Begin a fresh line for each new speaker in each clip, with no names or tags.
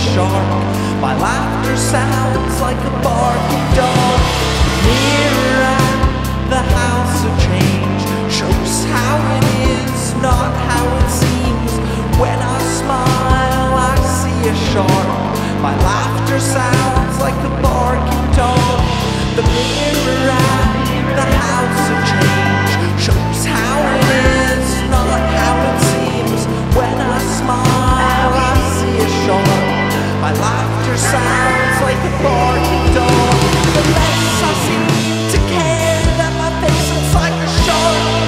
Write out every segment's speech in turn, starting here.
shark. My laughter sounds like a barking dog. The mirror at the house of change shows how it is, not how it seems. When I smile, I see a shark. My laughter sounds like a barking dog. The mirror at the house of change shows how it is, not how it seems. When I smile, I see a shark. My laughter sounds like a barking dog. The less I seem to care that my face looks like a shark,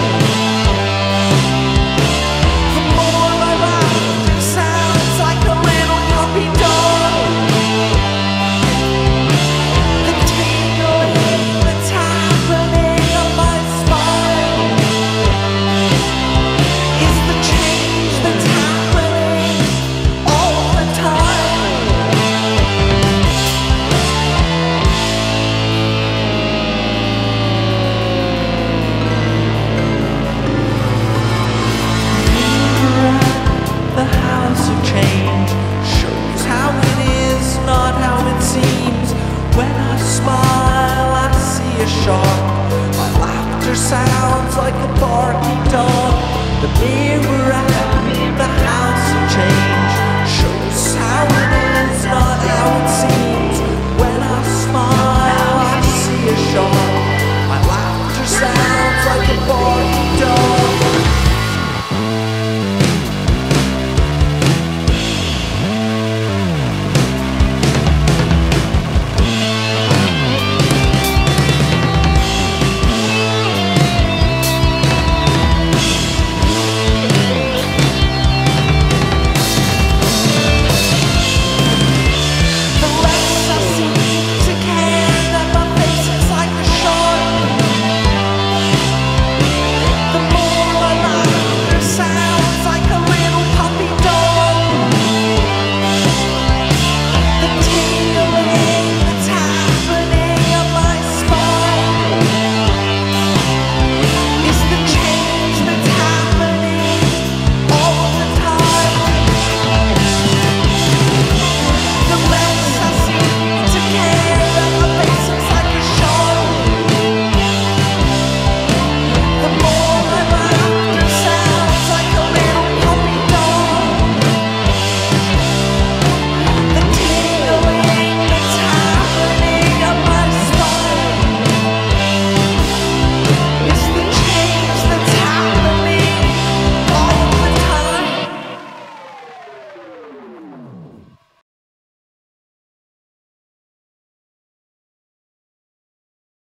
the more my laughter sounds like a little puppy dog. The tingling that's happening on my spine is the change that's happening all the time. The house of change shows how it is, not how it seems. When I smile, I see a shark. My laughter sounds like a barking dog. The mirror